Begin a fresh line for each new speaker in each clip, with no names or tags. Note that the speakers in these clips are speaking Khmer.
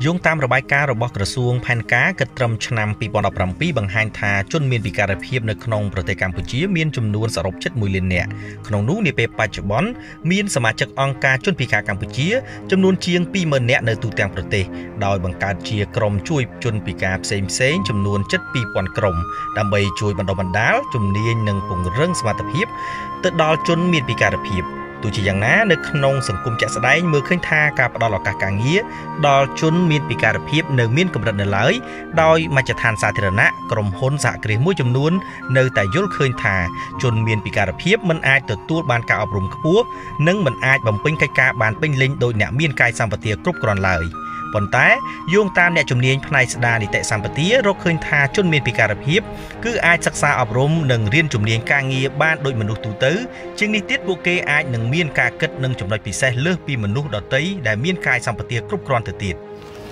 យោងតាមរបាយការណ៍របស់ក្រសួងផែនការគិតត្រឹមឆ្នាំ 2017 បង្ហាញថាជនមានពិការភាពនៅក្នុងប្រទេសកម្ពុជាមានចំនួនសរុបជិត 1 លាននាក់ក្នុងនោះនាពេលបច្ចុប្បន្នមានសមាជិកអង្គការជនពិការកម្ពុជាចំនួនជាង 20,000 នាក់នៅទូទាំងប្រទេសដោយបង្កើតជាក្រុមជួយជនពិការផ្សេងៗចំនួនជិត 2,000 ក្រុមដើម្បីជួយបណ្ដុះបណ្ដាលជំនាញនិងពង្រឹងសមត្ថភាពទៅដល់ជនមានពិការភាពទោះជាយ៉ាងណានៅក្នុងសង្គមជាក់ស្ដែងមើលឃើញថាការផ្ដល់ឱកាសការងារដល់ជនមានពិការភាពនៅមានកម្រិតនៅឡើយដោយមជ្ឈដ្ឋានសាធារណៈក្រុមហ៊ុនសហគ្រាសមួយចំនួននៅតែយល់ឃើញថាជនមានពិការភាពមិនអាចទទួលបានការអប់រំខ្ពស់និងមិនអាចបំពេញកិច្ចការបានពេញលេញដោយអ្នកមានកាយសម្បទាគ្រប់គ្រាន់ឡើយប៉ុន្តែយោងតាមអ្នកជំនាញផ្នែកស្ដារនីតិសម្បទារកឃើញថាជនមានពិការភាពគឺអាចសិក្សាអប់រំនិងរៀនជំនាញការងារបានដូចមនុស្សទូទៅជាងនេះទៀតពួកគេអាចនឹងមានការគិតនិងចំណុចពិសេសលើសពីមនុស្សដទៃដែលមានកាយសម្បទាគ្រប់គ្រាន់ទៅទៀត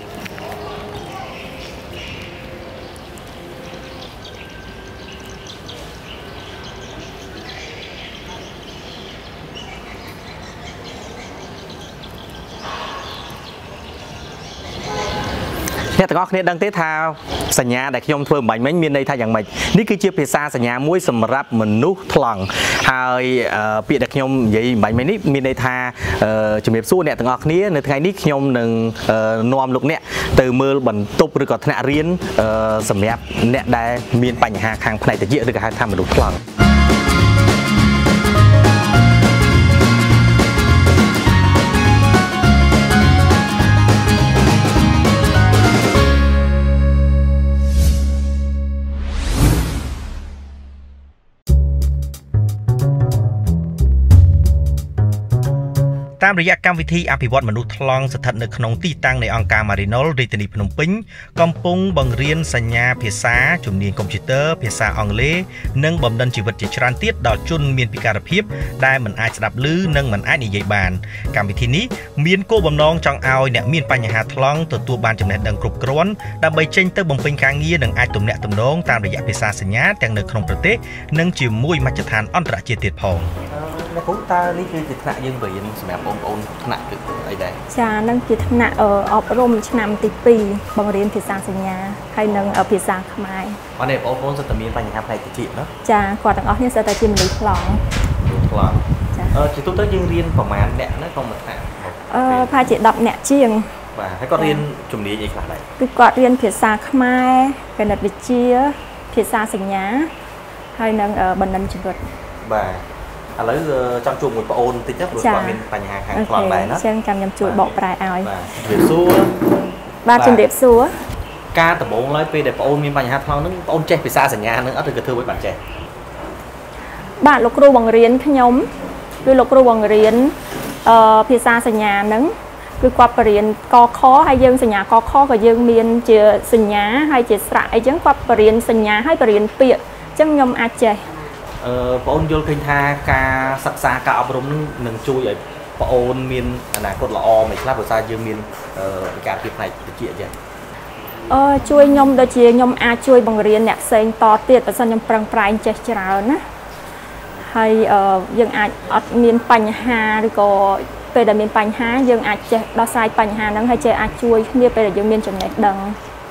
អ្នកទាំងអស់គ្នាដឹងទេថាសញ្ញាដែលខ្ញុំធ្វើបំបញ្ញមិញមានន័យថាយ៉ាងម៉េចនេះគឺជាភាសាសញ្ញាមួយសម្រាប់មនុស្សថ្លង់ហើយពាក្យដែលខ្ញុំនិយាយបំបញ្ញមិញនេះមានន័យថាជំរាបសួរអ្នកទាំងអស់គ្នានៅថ្ងៃនេះខ្ញុំនឹងនាំលោកអ្នកទៅមើលបន្ទប់ឬក៏ថ្នាក់រៀនសម្រាប់អ្នកដែលមានបញ្ហាខាងផ្នែកត្រចៀកឬក៏ហៅថាមនុស្សថ្លង់តាមរយៈកម្មវិធីអភិវឌ្ឍមនុស្សថ្លង់ស្ថិតនៅក្នុងទីតាំងនៃអង្គការ Marinol រាជធានីភ្នំពេញកំពុងបង្រៀនសញ្ញាភាសាជំនាញកុំព្យូទ័រភាសាអង់គ្លេសនិងបំណិនជីវិតជាច្រើនទៀតដល់ជនមានពិការភាពដែលមិនអាចស្ដាប់ឮនិងមិនអាចនិយាយបានកម្មវិធីនេះមានគោលបំណងចង់ឲ្យអ្នកមានបញ្ហាថ្លង់ទទួលបានចំណេះដឹងគ្រប់គ្រាន់ដើម្បីចេញទៅបំពេញការងារនិងអាចទំនាក់ទំនងតាមរយៈភាសាសញ្ញាទាំងនៅក្នុងប្រទេសនិងជាមួយមជ្ឈដ្ឋានអន្តរជាតិទៀតផងលោកគ្រូតើនេះគឺជាថ្នាក់យើងរៀនសម្រាប់បងប្អូនថ្នាក់គឺអីដែរ
ចានឹងជាថ្នាក់អប់រំឆ្នាំទី2បង្រៀនភាសាសញ្ញាហើយនិងភាសាខ្មែរ
អត់ទេបងប្អូនសិតតែមានបញ្ហាផ្នែកតិចណា
ចាគាត់ទាំងអស់គ្នាសិតតែជាមនុស្សថ្លង់
ចាជាទូទៅយើងរៀនប្រហែលអ្នកណាក្នុងមួយថ្នាក់
ប្រហែលជា10អ្នកជាង
បាទហើយគាត់រៀនជំនាញអីខ្លះដែរ
គឺគាត់រៀនភាសាខ្មែរគណិតវិទ្យាភាសាសញ្ញាហើយនិងបណ្ឌិតជីវិត
បាទឥឡូវចង់ជួបមួយប្អូនតិចណាព្រោះគាត់មានបញ្ហាខាងថ្លង់ដែរណា
អញ្ចឹងខ្ញុំជួយបកប្រែឲ្យ
បាទជំរាបសួរ
បាទជំរាបសួរ
ការដំបូងឡើយពេលដែលប្អូនមានបញ្ហាថ្លង់ហ្នឹងប្អូនចេះភាសាសញ្ញាហ្នឹងអត់ឬក៏ធ្វើឲ្យបានចេះ
បាទលោកគ្រូបង្រៀនខ្ញុំគឺលោកគ្រូបង្រៀនភាសាសញ្ញាហ្នឹងគឺគាត់បរៀនកខហើយយើងសញ្ញាកខក៏យើងមានជាសញ្ញាហើយជាស្រៈអីចឹងគាត់បរៀនសញ្ញាហើយបរៀនពាក្យអញ្ចឹងខ្ញុំអាចចេះ
បងអូនយល់ឃើញថាការសិក្សាការអប់រំនឹងជួយឲ្យបងអូនមានអនាគតល្អមិនខ្លះព្រោះថាយើងមានវិការភាពផ្នែកវិទ្យាចឹង
ជួយខ្ញុំដូចជាខ្ញុំអាចជួយបង្រៀនអ្នកផ្សេងតទៀតបើសិនខ្ញុំប្រឹងប្រែងចេះច្រើនណាហើយយើងអាចអត់មានបញ្ហាឬក៏ពេលដែលមានបញ្ហាយើងអាចចេះដោះស្រាយបញ្ហាហ្នឹងហើយចេះអាចជួយគ្នាពេលដែលយើងមានចំណេះដឹង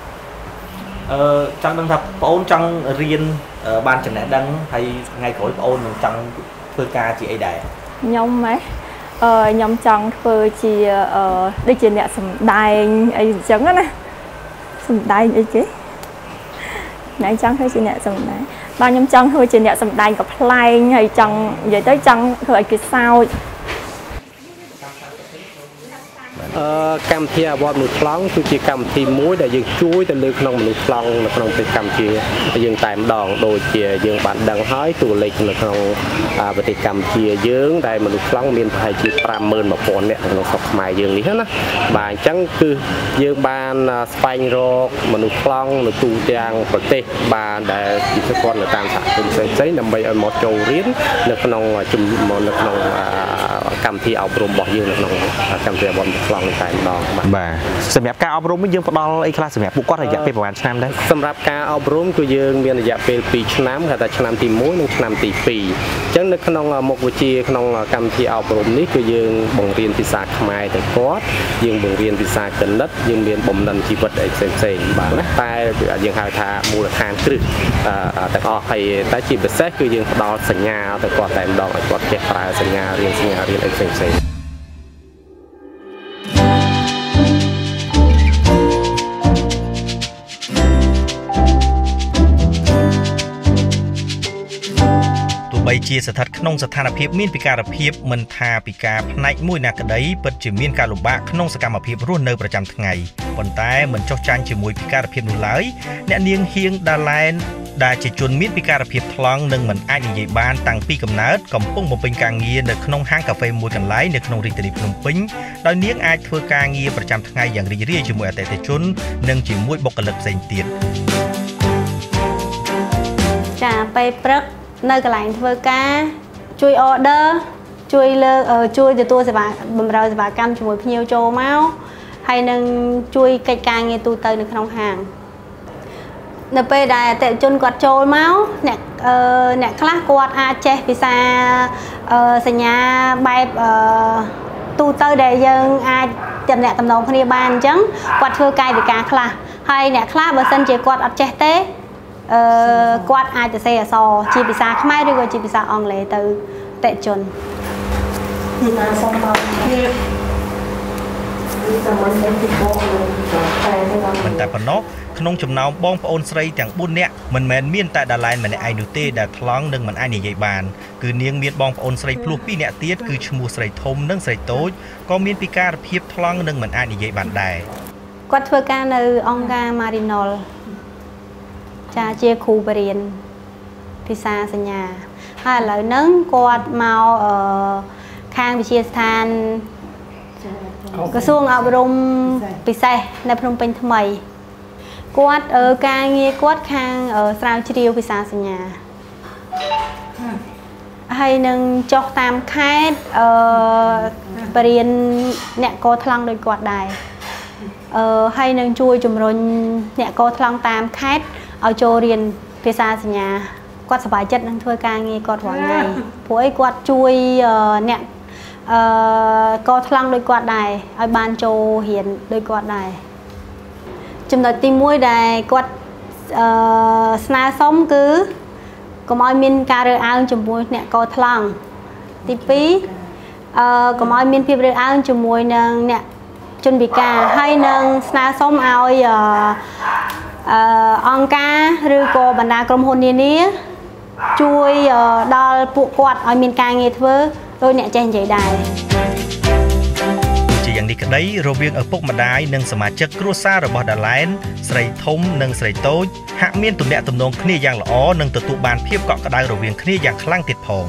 ចង់ដឹងថាបងអូនចង់រៀនបានចំណេះដឹងហើយថ្ងៃក្រោយបងអូននឹងចង់ធ្វើការជាអីដែរ
ខ្ញុំខ្ញុំចង់ធ្វើជាដូចជាអ្នកសម្ដែងអីអញ្ចឹងណាសម្ដែងអីគេអ្នកចង់ធ្វើជាអ្នកសម្ដែងបាទខ្ញុំចង់ធ្វើជាអ្នកសម្ដែងកំ pl ែងហើយចង់និយាយទៅចង់ធ្វើឲ្យគេសើច
កម្មវិធីអវត្តមនុស្សថ្លង់គឺជាកម្មវិធីមួយដែលយើងជួយទៅលើក្នុងមនុស្សថ្លង់នៅក្នុងប្រទេសកម្ពុជាយើងតែម្ដងដូចជាយើងបានដឹងហើយតួលេខនៅក្នុងប្រទេសកម្ពុជាយើងដែលមនុស្សថ្លង់មានប្រហែលជា 50,000 នាក់ក្នុងស្រុកខ្មែរយើងនេះណាបាទអញ្ចឹងគឺយើងបានស្វែងរកមនុស្សថ្លង់នៅទូទាំងប្រទេសបានដែលជាស្គាល់នៅតាមសហគផ្សេងដើម្បីឲ្យមកចូលរៀននៅក្នុងកម្មវិធីអប់រំរបស់យើងនៅក្នុងកម្មវិធីអប់រំខ្លងតែម្ដង
បាទសម្រាប់ការអប់រំយើងផ្ដល់អីខ្លះសម្រាប់ពួកគាត់រយៈពេលប្រហែលឆ្នាំដែរ
សម្រាប់ការអប់រំគឺយើងមានរយៈពេល2ឆ្នាំគេថាឆ្នាំទី1និងឆ្នាំទី2អញ្ចឹងនៅក្នុងមុខវិជ្ជាក្នុងកម្មវិធីអប់រំនេះគឺយើងបង្រៀនភាសាខ្មែរទៅគាត់យើងបង្រៀនភាសាគណិតយើងមានបំណិនជីវិតអីផ្សេងបាទណាតែយើងហៅថាមូលដ្ឋានគ្រឹះទាំងអស់ហើយតែជាពិសេសគឺយើងផ្ដល់សញ្ញាទៅគាត់តែម្ដងឲ្យគាត់ចេះប្រើសញ្ញារៀនអីផ្សេង
បីជាស្ថិតក្នុងស្ថានភាពមានពិការភាពមិនថាពិការផ្នែកមួយណាក្តីពិតជាមានការលំបាកក្នុងសកម្មភាពរស់នៅប្រចាំថ្ងៃប៉ុន្តែមិនចុះចាញ់ជាមួយពិការភាពនោះឡើយអ្នកនាងហៀងដាឡែនដែលជាជនមានពិការភាពថ្លង់និងមិនអាចនិយាយបានតាំងពីកំណើតកំពុងបំពេញការងារនៅក្នុងហាងកាហ្វេមួយកន្លែងនៅក្នុងរាជធានីភ្នំពេញដោយនាងអាចធ្វើការងារប្រចាំថ្ងៃយ៉ាងរីករាយជាមួយអតិថិជននិងជាមួយបុគ្គលិកផ្សេងទៀត
ចាពេលព្រឹកនៅកន្លែងធ្វើការជួយ order ជួយលើកជួយទទួលសេវាបម្រើសេវាកម្មជាមួយភ្ញៀវចូលមកហើយនឹងជួយកិច្ចការងារទូទៅនៅក្នុងហាងនៅពេលដែលអតិថិជនគាត់ចូលមកអ្នកខ្លះគាត់អាចចេះភាសាសញ្ញាបែបទូទៅដែលយើងអាចទំនាក់ទំនងគ្នាបានអញ្ចឹងគាត់ធ្វើកាយវិការខ្លះហើយអ្នកខ្លះបើសិនជាគាត់អត់ចេះទេគាត់អាចទៅសេអក្សរជាភាសាខ្មែរឬក៏ជាភាសាអង់គ្លេសទៅអតិថិជន
ប៉ុន្តែប៉ុណ្ណោះក្នុងចំណោមបងប្អូនស្រីទាំង4នាក់មិនមែនមានតែដាឡែនម្នាក់ឯងនោះទេដែលថ្លង់និងមិនអាចនិយាយបានគឺនាងមានបងប្អូនស្រីភ្លោះ2នាក់ទៀតគឺឈ្មោះស្រីធំនិងស្រីតូចក៏មានពិការភាពថ្លង់និងមិនអាចនិយាយបានដែរ
គាត់ធ្វើការនៅអង្គការ Marinol ចាជាគ្រូបរិញ្ញាភាសាសញ្ញាហើយឥឡូវហ្នឹងគាត់មកខាងវិទ្យាស្ថានក្រសួងអប់រំពិសេសនៅភ្នំពេញថ្មីគាត់ការងារគាត់ខាងស្រាវជ្រាវភាសាសញ្ញាហើយនឹងចុះតាមខេត្តបរិញ្ញាអ្នកកថ្លង់ដូចគាត់ដែរហើយនឹងជួយជំរុញអ្នកកថ្លង់តាមខេត្តឲ្យចូលរៀនភាសាសញ្ញាគាត់សប្បាយចិត្តនឹងធ្វើការងារគាត់រាល់ថ្ងៃព្រោះអីគាត់ជួយអ្នកកថ្លង់ដូចគាត់ដែរឲ្យបានចូលរៀនដូចគាត់ដែរចំណុចទី1ដែលគាត់ស្នើសុំគឺកុំឲ្យមានការរើសអើងជាមួយអ្នកកថ្លង់ទី2កុំឲ្យមានភាពរើសអើងជាមួយនឹងអ្នកជនពិការហើយនឹងស្នើសុំឲ្យអង្គការឬក៏បណ្ដាក្រុមហ៊ុននានាជួយដល់ពួកគាត់ឲ្យមានការងារធ្វើដោយអ្នកចេះនិយាយដែរ
ជាយ៉ាងនេះក្តីរវាងឪពុកម្ដាយនិងសមាជិកគ្រួសាររបស់ដាឡែនស្រីធំនិងស្រីតូចហាក់មានទំនាក់ទំនងគ្នាយ៉ាងល្អនិងទទួលបានភាពកក់ក្ដៅរវាងគ្នាយ៉ាងខ្លាំងទៀតផង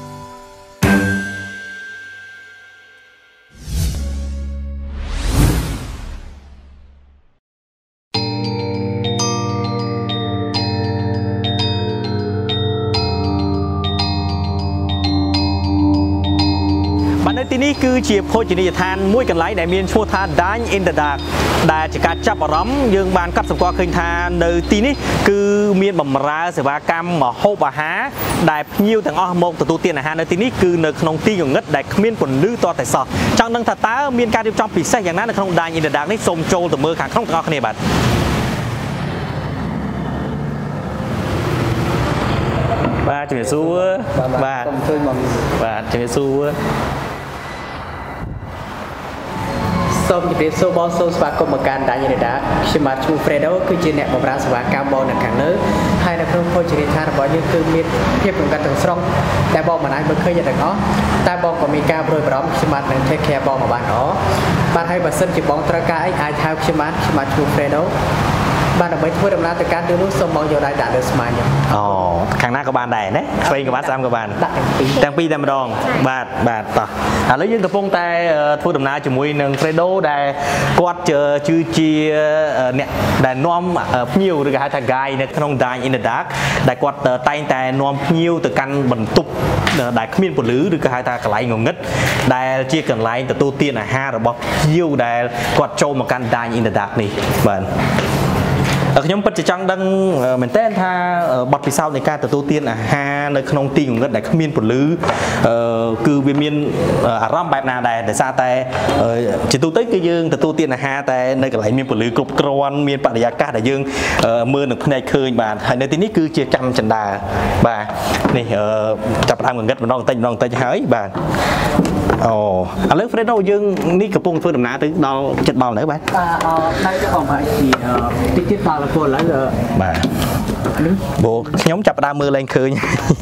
ទីនេះគឺជាភោជនីយដ្ឋានមួយកន្លែងដែលមានឈ្មោះថា Dine in the Dark ដែលជាការចាប់អារម្មណ៍យើងបានកត់សម្គាល់ឃើញថានៅទីនេះគឺមានបម្រើសេវាកម្មម្ហូបអាហារដែលភ្ញៀវទាំងអស់មកទទួលទានអាហារនៅទីនេះគឺនៅក្នុងទីងងឹតដែលគ្មានពន្លឺតតែសោះចង់ដឹងថាតើមានការរៀបចំពិសេសយ៉ាងណានៅក្នុង Dine in the Dark នេះសូមចូលទៅមើលខាងក្នុងទាំងអស់គ្នាបាទជំរាបសួរបាទ
សូមជួយមក
បាទជំរាបសួរ
សូមជម្រាបសួរបងសូមស្វាគមន៍មកកាន់ដាញ់រេដាខ្ញុំបាទឈ្មោះ Fredo គឺជាអ្នកបម្រើសេវាកម្មបងនៅខាងលើហើយនៅក្នុងភោជនីយដ្ឋានរបស់យើងគឺមានភាពកង្កត់ទាំងស្រុងតែបងមិនអាចមើលឃើញទាំងអស់តែបងក៏មានការព្រួយបារម្ភខ្ញុំបាទនឹង take care បងមកបានល្អហបាទហើយបើសិនជាបងត្រូវការអីអាចហៅខ្ញុំបានឈ្មោះ Fredo បាទដើម្បីធ្វើដំណើរទៅកាន់ទីនោះសូមបងយកដៃដាក់លើស្មាញ
អូខាងណាក៏បានដែរណាឆ្វេងក៏បានស្ដាំក៏បានទាំងពីរតែម្ដងបាទបាទតោះឥឡូវយើងកំពុងតែធ្វើដំណើរជាមួយនឹង Fredo ដែលគាត់ជាអ្នកដែលនាំភ្ញៀវឬក៏ហៅថា guide នៅក្នុង Dine in the Dark ដែលគាត់តែងតែនាំភ្ញៀវទៅកាន់បន្ទប់ដែលគ្មានពន្លឺឬក៏ហៅថាកន្លែងងងឹតដែលជាកន្លែងទទួលទានអាហាររបស់ភ្ញៀវដែលគាត់ចូលមកកាន់ Dine in the Dark នេះបាទខ្ញុំពិតជាចង់ដឹងមែនតើថាបទពិសោធន៍នៃការទទួលទានអាហារនៅក្នុងទីងងឹតដែលគ្មានពន្លឺគឺវាមានអារម្មណ៍បែបណាដែរដោយសារតែជាទូទៅគឺយើងទទួលទានអាហារតែនៅកន្លែងមានពន្លឺគ្រប់គ្រាន់មានបរិយាកាសដែលយើងមើលនឹងភ្នែកឃើញបាទហើយនៅទីនេះគឺជាចាំចន្ទាបាទនេះចាប់ផ្ដើមងងឹតម្ដងបន្តិចហើយបាទអូឥឡូវ Fredo យើងនេះកំពុងធ្វើដំណើរទៅដល់ចិត្តដល់នៅបាទ
នៅទៅបងបាទទីទៀតដល់ពលឥឡូវ
បាទបងខ្ញុំចាប់ផ្ដើមមើលឡើងឃើញ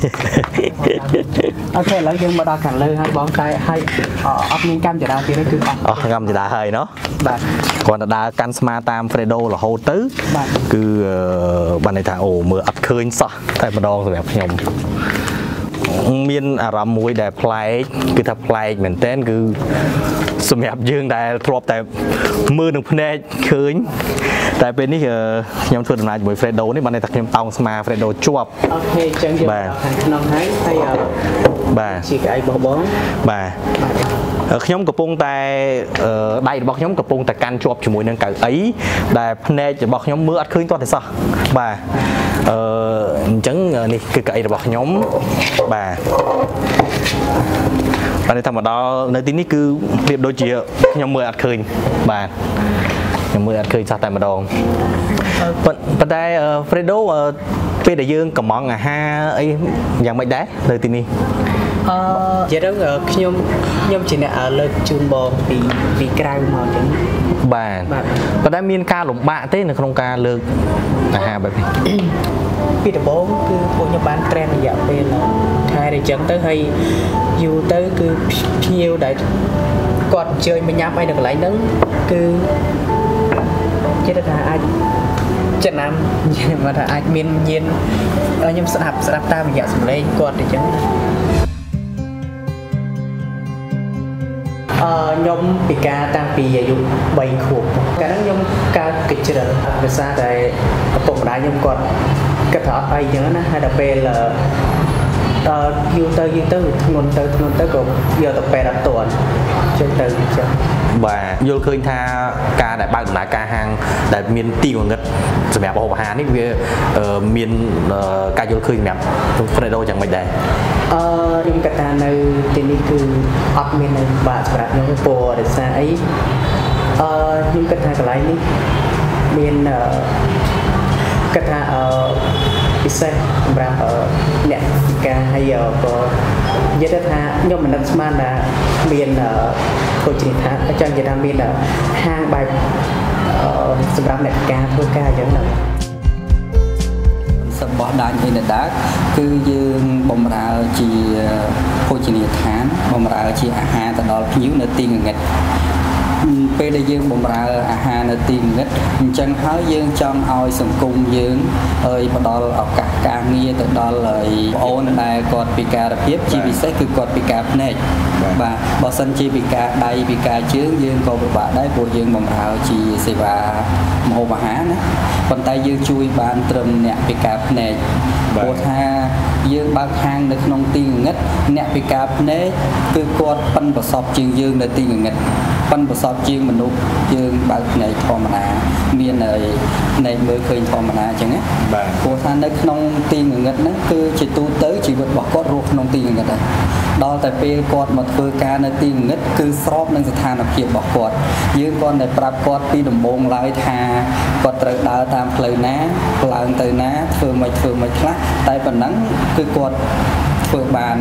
អូខេឥឡូវយើងមកដល់ខាងលើហើយបងតែឲ្យអត់មានកម្មចរាទៀតទេគឺ
អស់កម្មចរាហើយเนาะ
បាទ
គាត់ទៅដើរកាន់ស្មាតាម Fredo រហូតទៅគឺបានន័យថាអូមើលអត់ឃើញសោះតែម្ដងសម្រាប់ខ្ញុំមានអារម្មណ៍មួយដែលប្លែកគឺថាប្លែកមែនតើគឺសម្រាប់យើងដែលធ្លាប់តែមើលនឹងភ្នែកឃើញតែពេលនេះខ្ញុំធ្វើដំណើរជាមួយ Fredo នេះបានន័យថាខ្ញុំតោងស្មា Fredo ជាប់
អូខេអញ្ចឹងយើងដល់ខាងក្នុងហើយ
បាទ
ជាកៅអីបោះបង
បាទខ្ញុំកំពុងតែដៃរបស់ខ្ញុំកំពុងតែកាន់ជាប់ជាមួយនឹងកៅអីដែលភ្នែករបស់ខ្ញុំមើលអត់ឃើញទាល់តែសោះបាទអញ្ចឹងនេះគឺកៅអីរបស់ខ្ញុំបាទបានតែមកដល់នៅទីនេះគឺប្រៀបដូចជាខ្ញុំមើលអត់ឃើញបាទខ្ញុំមើលអត់ឃើញសោះតែម្ដងប៉ុន្តែ Fredo ពេលដែលយើងកំងអាហារអីយ៉ាងម៉េចដែរនៅទីនេះ
និយាយទៅខ្ញុំជាអ្នកលើកជូនបងពីក្រៅមកអញ្ចឹង
បាទប៉ុន្តែមានការលំបាកទេនៅក្នុងការលើកអាហារបែបនេះ
ពីដំបូងគឺពួកខ្ញុំបានត្រេនរយៈពេលខែអញ្ចឹងទៅហើយយូរទៅគឺភ្ញៀវដែលគាត់អញ្ជើញមកញ៉ាំអីនៅកន្លែងហ្នឹងគឺគេថាអាចចំណាំមកថាអាចមានញៀនខ្ញុំស្ដាប់តាមរយៈសម្លេងគាត់អញ្ចឹងខ្ញុំពិការតាំងពីអាយុ3ខួបកាលហ្នឹងខ្ញុំកើតកិច្ចជ្រិលដោយសារតែឪពុកម្ដាយខ្ញុំគាត់គិតថាអត់អីអញ្ចឹងណាហើយដល់ពេលយូរទៅធ្ងន់ទៅក៏យកទៅពេទ្យអត់ទាន់ចឹងទៅចឹង
បាទយល់ឃើញថាការដែលបើកដំណើរការហាងដែលមានទីងងឹតសម្រាប់ម្ហូបអាហារនេះវាមានការយល់ឃើញសម្រាប់ Fredo យ៉ាងម៉េចដែរ
ខ្ញុំគិតថានៅទីនេះគឺអត់មាននៅបាក់សម្រាប់ខ្ញុំព្រោះដោយសារអីខ្ញុំគិតថាកន្លែងនេះមានគិតថាពិសេសសម្រាប់អ្នកពិការហើយក៏និយាយទៅថាខ្ញុំមិននឹកស្មានថាមានភោជនីយដ្ឋានចង់និយាយថាមានហាងបែបសម្រាប់អ្នកពិការធ្វើការអញ្ចឹងណា
របស់ Dine in the Dark គឺយើងបម្រើជាភោជនីយដ្ឋានបម្រើជាអាហារទៅដល់ភ្ញៀវនៅទីងងឹតពេលដែលយើងបម្រើអាហារនៅទីងងឹតអញ្ចឹងហើយយើងចង់ឲ្យសង្គមយើងផ្ដល់ឱកាសការងារទៅដល់បងអូនដែលគាត់ពិការភាពជាពិសេសគឺគាត់ពិការភ្នែកបាទបើសិនជាពិការដៃពិការជើងយើងក៏ពិបាកដែរព្រោះយើងបម្រើជាសេវាម្ហូបអាហារណាប៉ុន្តែយើងជួយបានត្រឹមអ្នកពិការភ្នែកព្រោះថាយើងបើកហាងនៅក្នុងទីងងឹតអ្នកពិការភ្នែកគឺគាត់ប៉ិនប្រសពជាងយើងនៅទីងងឹតប៉ិនប្រសពជាងមនុស្សយើងបើកភ្នែកធម្មតាមានភ្នែកមើលឃើញធម្មតាអញ្ចឹងណា
បាទ
ព្រោះថានៅក្នុងទីងងឹតហ្នឹងគឺជាទូទៅជីវិតរបស់គាត់រស់ក្នុងទីងងឹតហើយដល់តែពេលគាត់មកធ្វើការនៅទីងងឹតគឺស្របនឹងស្ថានភាពរបស់គាត់យើងគាត់តែប្រាប់គាត់ពីដំបូងឡើយថាគាត់ត្រូវដើរតាមផ្លូវណាឡើងទៅណាធ្វើមិនខ្លះតែប៉ុណ្ណឹងគឺគាត់ធ្វើបាន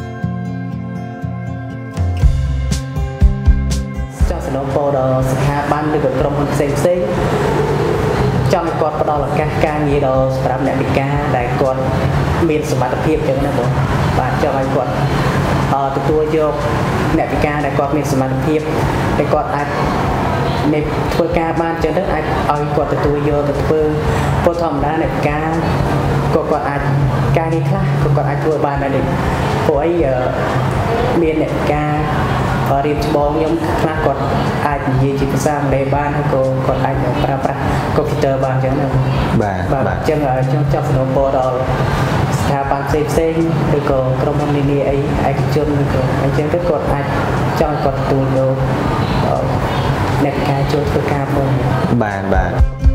ចង់សំណូមពរដល់ស្ថាប័នឬក៏ក្រុមហ៊ុនផ្សេងចង់ឲ្យគាត់ផ្ដល់ឱកាសការងារដល់សម្រាប់អ្នកពិការដែលគាត់មានសមត្ថភាពអញ្ចឹងណាបងបាទចង់ឲ្យគាត់ទទួលយកអ្នកពិការដែលគាត់មានសមត្ថភាពដែលគាត់អាចในធ្វើការបានចឹងទៅអាចឲ្យគាត់ទទួលយកទៅធ្វើពលធម្មតានៃការគាត់អាចការនេះខ្លះគាត់អាចធ្វើបានដែរព្រោះអីមានអ្នកការរៀបច្បងខ្ញុំខ្លះគាត់អាចនិយាយជាភាសាអង់គ្លេសបានហើយក៏គាត់អាចប្រើប្រាស់ computer បានចឹងណាបាទអញ្ចឹងខ្ញុំចង់សនំពរដល់ស្ថាប័នផ្សេងឬក៏ក្រុមហ៊ុននានាអីឯកជនឬក៏អញ្ចឹងទៅគាត់អាចចង់គាត់ទទួលយកអ្នកការជួយធ្វើការផង
បាទ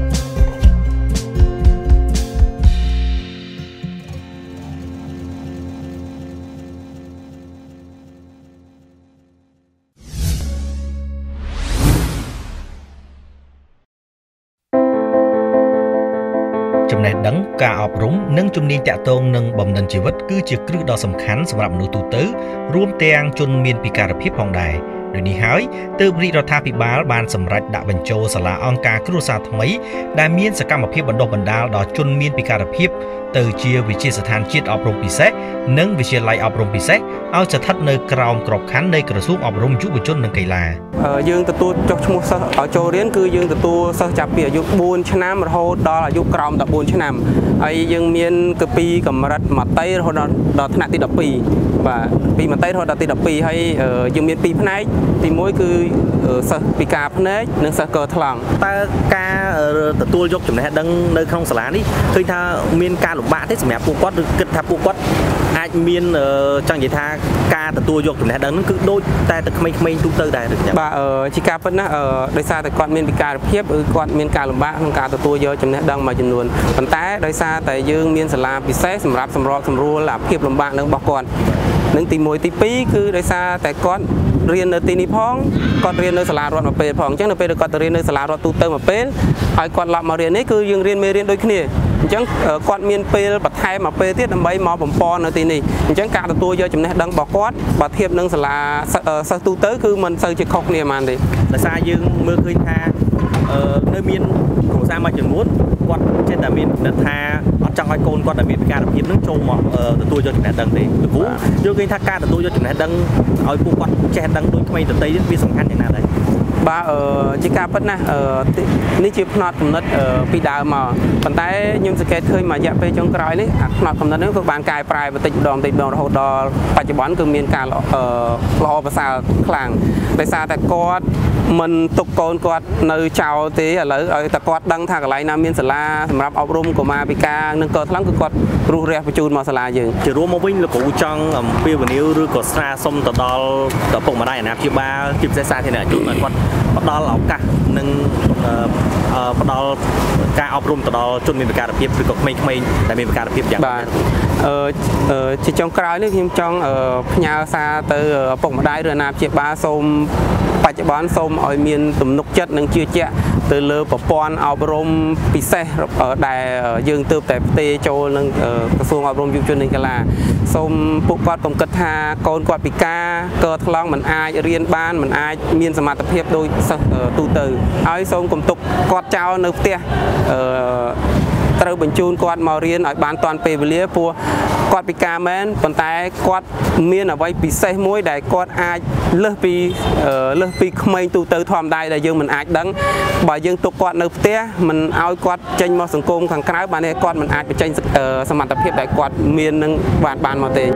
ចំណេះដឹងការអប់រំនិងជំនាញតាក់ទងនឹងបំណិនជីវិតគឺជាគ្រឹះដ៏សំខាន់សម្រាប់មនុស្សទូទៅរួមទាំងជនមានពិការភាពផងដែរដូចនេះហើយទើបរាជរដ្ឋាភិបាលបានសម្រេចដាក់បញ្ចូលសាលាអង្គការគ្រួសារថ្មីដែលមានសកម្មភាពបណ្ដុះបណ្ដាលដល់ជនមានពិការភាពទៅជាវិទ្យាស្ថានជាតិអប់រំពិសេសនិងវិទ្យាល័យអប់រំពិសេសឲ្យស្ថិតនៅក្រោមក្របខ័ណ្ឌនៃក្រសួងអប់រំយុវជននិងកីឡា
យើងទទួលចុះឈ្មោះសិស្សឲ្យចូលរៀនគឺយើងទទួលសិស្សចាប់ពីអាយុ4ឆ្នាំរហូតដល់អាយុក្រោម14ឆ្នាំហើយយើងមានពីកម្រិតមត្តេយ្យរហូតដល់ថ្នាក់ទី12បាទពីមត្តេយ្យរហូតដល់ទី12ហើយយើងមាន2ផ្នែកទី1គឺសិស្សពិការភ្នែកនិងសិស្សកថ្លង់
តើការទទួលយកចំណេះដឹងនៅក្នុងសាលានេះឃើញថាមានការលំបាកទេសម្រាប់ពួកគាត់ឬគិតថាពួកគាត់អាចមានចង់និយាយថាការទទួលយកចំណេះដឹងហ្នឹងគឺដូចតែក្មេងៗទូទៅដែរឬចា៎
បាទជាការពិតណាដោយសារតែគាត់មានពិការភាពឬគាត់មានការលំបាកក្នុងការទទួលយកចំណេះដឹងមួយចំនួនប៉ុន្តែដោយសារតែយើងមានសាលាពិសេសសម្រាប់សម្របសម្រួលអាភាពលំបាកនឹងរបស់គាត់នឹងទី1ទី2គឺដោយសារតែគាត់រៀននៅទីនេះផងគាត់រៀននៅសាលារដ្ឋមួយពេលផងអញ្ចឹងនៅពេលដែលគាត់ទៅរៀននៅសាលារដ្ឋទូទៅមួយពេលហើយគាត់ឡប់មករៀននេះគឺយើងរៀនមេរៀនដូចគ្នាអញ្ចឹងគាត់មានពេលបន្ថែមមួយពេលទៀតដើម្បីមកបំពន់នៅទីនេះអញ្ចឹងការទទួលយកចំណេះដឹងរបស់គាត់បើធៀបនឹងសាលាសិស្សទូទៅគឺមិនសូវជាខុសគ្នាប៉ុន្មានទេ
ដោយសារយើងមើលឃើញថានៅមានគ្រួសារមួយចំនួនគាត់ចេះតែមានគំនិតថាអត់ចង់ឲ្យកូនគាត់ដែលមានពិការភាពនឹងចូលមកទទួលយកចំណេះដឹងទេព្រោះយើងឃើញថាការទទួលយកចំណេះដឹងឲ្យពួកគាត់ចេះដឹងដូចក្មេងដទៃទៀតវាសំខាន់យ៉ាងណាដែរ
បាទជាការពិតណាស់នេះជាផ្នត់គំនិតពីដើមមកប៉ុន្តែខ្ញុំសង្កេតឃើញមួយរយៈពេលចុងក្រោយនេះអាផ្នត់គំនិតនេះក៏បានកែប្រែបន្តិចម្ដងរហូតដល់បច្ចុប្បន្នគឺមានការល្អប្រសើរខ្លាំងដោយសារតែគាត់មិនទុកកូនគាត់នៅចោលទេឥឡូវឲ្យតែគាត់ដឹងថាកន្លែងណាមានសាលាសម្រាប់អប់រំកុមារពិការនិងកថ្លឹងគឺគាត់រុះរះបញ្ជូនមកសាលាយើង
ជារួមមកវិញលោកគ្រូចង់អំពាវនាវឬក៏ស្នើសុំទៅដល់ពុកម្ដាយអាណាព្យាបាលជាពិសេសសាធារណជនឲ្យគាត់ផ្ដល់ឱកាសនិងផ្ដល់ការអប់រំទៅដល់ជនមានពិការភាពឬក៏ក្មេងៗដែលមានពិការភាពយ៉ាង
បាទជាចុងក្រោយនេះខ្ញុំចង់ផ្ញើសារទៅឪពុកម្ដាយឬអាណាព្យាបាលសូមបច្ចុប្បន្នសូមឲ្យមានទំនុកចិត្តនិងជឿជាក់ទៅលើប្រព័ន្ធអប់រំពិសេសដែលយើងទើបតែផ្ទេរចូលនឹងក្រសួងអប់រំយុវជននិងកីឡាសូមពួកគាត់កុំគិតថាកូនគាត់ពិការកថ្លង់មិនអាចរៀនបានមិនអាចមានសមត្ថភាពដូចសិស្សទូទៅហើយសូមកុំទុកគាត់ចោលនៅផ្ទះត្រូវបញ្ជូនគាត់មករៀនឲ្យបានទាន់ពេលវេលាព្រោះគាត់ពិការមែនប៉ុន្តែគាត់មានអ្វីពិសេសមួយដែលគាត់អាចលើសពីក្មេងទូទៅធម្មតាដែលយើងមិនអាចដឹងបើយើងទុកគាត់នៅផ្ទះមិនឲ្យគាត់ចេញមកសង្គមខាងក្រៅបានទេគាត់មិនអាចបញ្ចេញសមត្ថភាពដែលគាត់មាននឹងបានមកទេ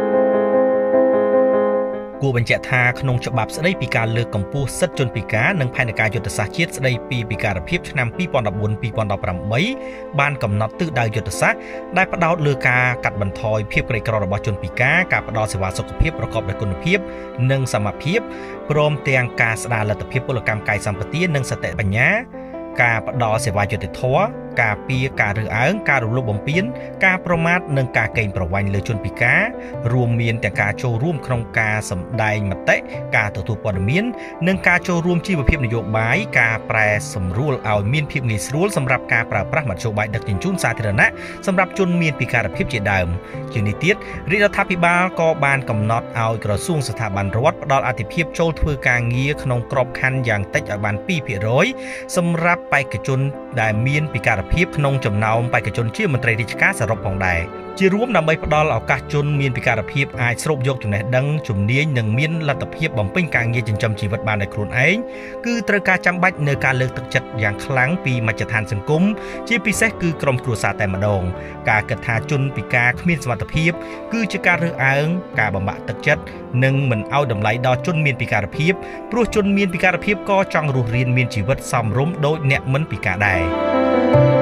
គួរបញ្ជាក់ថាក្នុងច្បាប់ស្តីពីការលើកកម្ពស់សិទ្ធិជនពិការនិងផែនការយុទ្ធសាស្ត្រជាតិស្តីពីពិការភាពឆ្នាំ2014-2018បានកំណត់ទិសដៅយុទ្ធសាស្ត្រដែលផ្ដោតលើការកាត់បន្ថយភាពក្រីក្ររបស់ជនពិការការផ្ដល់សេវាសុខភាពប្រកបដោយគុណភាពនិងសមភាពព្រមទាំងការស្ដារលទ្ធភាពពលកម្មកាយសម្បទានិងសតិបញ្ញាការផ្ដល់សេវាយុត្តិធម៌ការពារការរើសអើងការរំលោភបំពានការប្រមាថនិងការកេងប្រវ័ញ្ចលើជនពិការរួមមានទាំងការចូលរួមក្នុងការសម្ដែងមតិការទទួលព័ត៌មាននិងការចូលរួមជីវភាពនយោបាយការប្រែសម្រួលឲ្យមានភាពងាយស្រួលសម្រាប់ការប្រើប្រាស់មធ្យោបាយដឹកជញ្ជូនសាធារណៈសម្រាប់ជនមានពិការភាពជាដើមជានេះទៀតរាជរដ្ឋាភិបាលក៏បានកំណត់ឲ្យក្រសួងស្ថាប័នរដ្ឋផ្ដល់អាទិភាពចូលធ្វើការងារក្នុងក្របខ័ណ្ឌយ៉ាងតិចឲ្យបាន 2% សម្រាប់បេក្ខជនដែលមានពិការភាពក្នុងចំណោមបេក្ខជនជាមន្ត្រីរាជការសរុបផងដែរជារួមដើម្បីផ្ដល់ឱកាសជនមានពិការភាពអាចស្រូបយកចំណេះដឹងជំនាញនិងមានលទ្ធភាពបំពេញការងារចិញ្ចឹមជីវិតបានដោយខ្លួនឯងគឺត្រូវការចាំបាច់នៅការលើកទឹកចិត្តយ៉ាងខ្លាំងពីមជ្ឈដ្ឋានសង្គមជាពិសេសគឺក្រុមគ្រួសារតែម្ដងការគិតថាជនពិការគ្មានសមត្ថភាពគឺជាការរើសអើងការបំបាក់ទឹកចិត្តនិងមិនឲ្យតម្លៃដល់ជនមានពិការភាពព្រោះជនមានពិការភាពក៏ចង់រស់រានមានជីវិតសមរម្យដូចអ្នកមិនពិការដែរ